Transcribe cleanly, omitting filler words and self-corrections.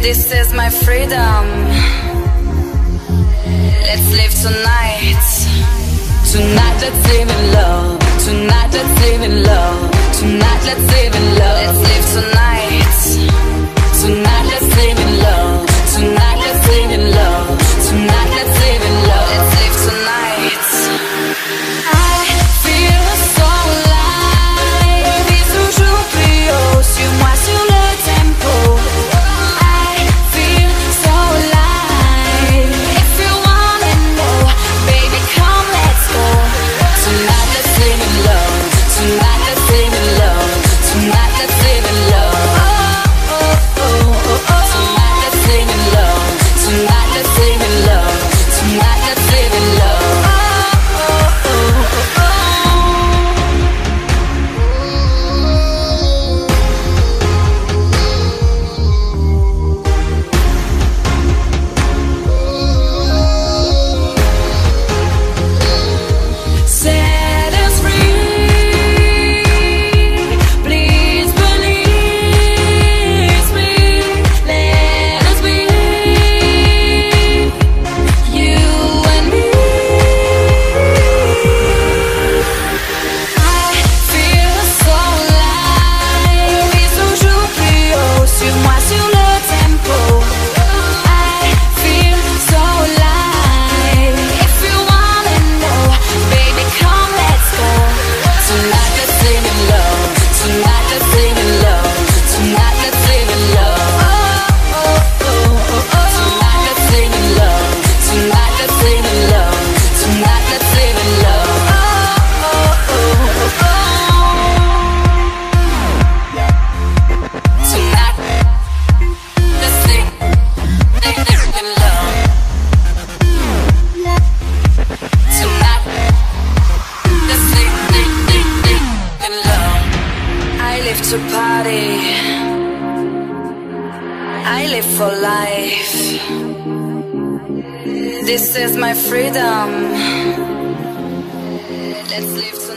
This is my freedom. Let's live tonight. Tonight let's live in love. Tonight let's live in love. Tonight let's live in love. Let's live tonight. Tonight let's live in love. Tonight let's live in love. Tonight let's live in love. Let's live tonight. I feel so alive. Il toujours plus haut. Suis-moi sur le tempo. I feel so alive. If you wanna know, baby, come let's go. Tonight let's live in love. Tonight let's live in love. Tonight let's live in love. Oh, oh, oh, oh, oh. Tonight let's live in love. Tonight let's live in love. Tonight let's live in love. Oh, oh, oh, oh, oh. Set us free, please release me. Let us be you and me. I feel so alive. Il toujours plus haut. Suis-moi sur le tempo. I feel so alive. If you wanna know, baby, come let's go. Tonight let's live in love. Tonight let's live in love. Tonight let's live in love. Oh, oh, oh, oh, oh. Tonight let's live in love. Tonight let's live in love. Tonight let's live in love. Oh, oh, oh, oh, oh. Tonight let's live in love. Tonight let's live in love. I live to party. I live for life. This is my freedom. Let's live